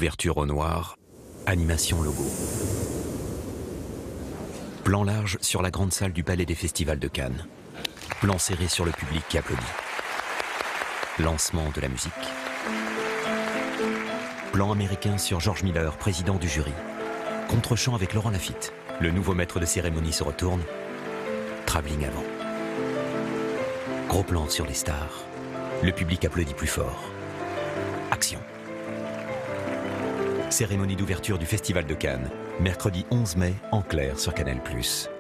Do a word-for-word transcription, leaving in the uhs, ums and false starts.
Couverture au noir, animation logo. Plan large sur la grande salle du Palais des Festivals de Cannes. Plan serré sur le public qui applaudit. Lancement de la musique. Plan américain sur George Miller, président du jury. Contre-champ avec Laurent Lafitte. Le nouveau maître de cérémonie se retourne. Travelling avant. Gros plan sur les stars. Le public applaudit plus fort. Action. Cérémonie d'ouverture du Festival de Cannes. Mercredi onze mai, en clair sur Canal plus.